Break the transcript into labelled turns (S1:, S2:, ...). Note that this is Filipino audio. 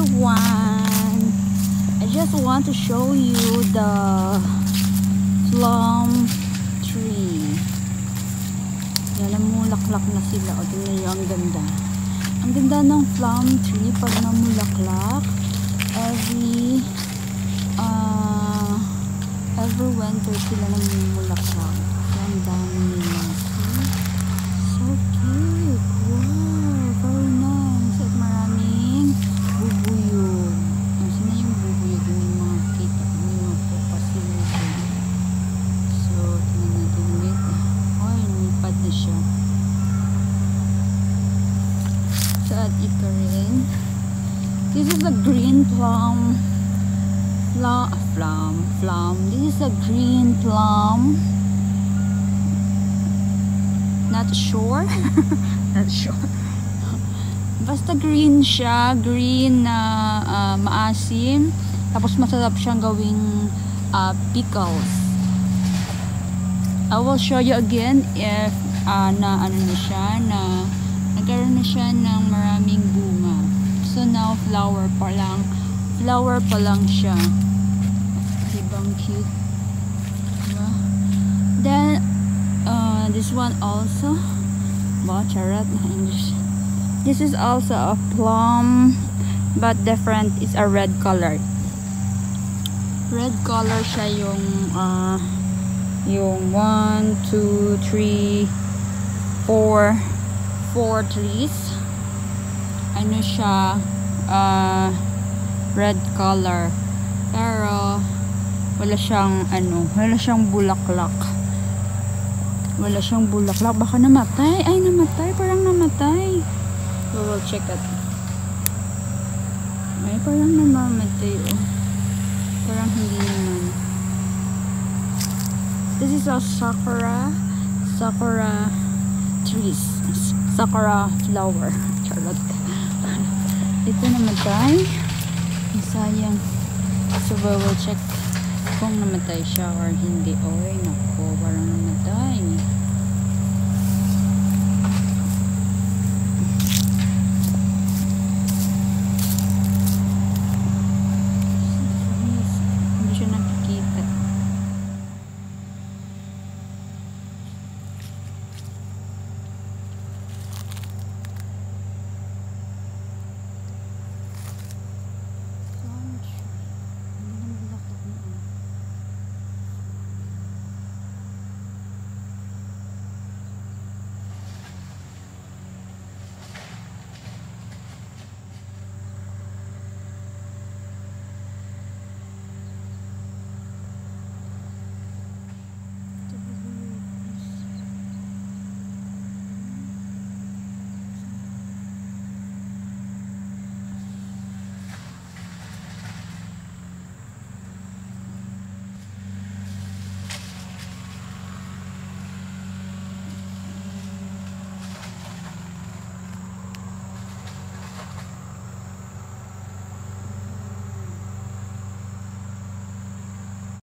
S1: everyone! I just want to show you the plum tree. Yan, namulaklak na sila. O, tingnan nyo, ang ganda. Ang ganda ng plum tree pag namulaklak. Every winter sila namulaklak. Ang dami nila. So cute! Wow! Very nice! At maraming bubuyog. Saan na yung bubuyog? Yung mga kita. Yung mga papasilubog. So, tingnan natin ulit. Ay, lumipad na siya. So, at ito rin. This is a green plum. This is a green plum. Not sure. Not sure. Basta green siya. Green na maasim. Tapos masarap siyang gawing pickles. I will show you again if nagkaroon na siya ng maraming bunga. So now flower pa lang siya. Dibang cute. Diba? Then this one also. Charot na English. This is also a plum, but different. It's a red color. Red color siya yung 1, 2, 3, 4 trees. Ano siya? Red color. Pero wala siyang bulaklak. Baka namatay. Ay, namatay. Parang namatay. We will check it. Ay, parang namamatay. Oh. Parang hindi naman. This is a sakura trees. Sakura flower. Charlotte. Ito namatay. Sayang. So, we will check kung namatay siya or hindi. Oy, nako, parang namatay.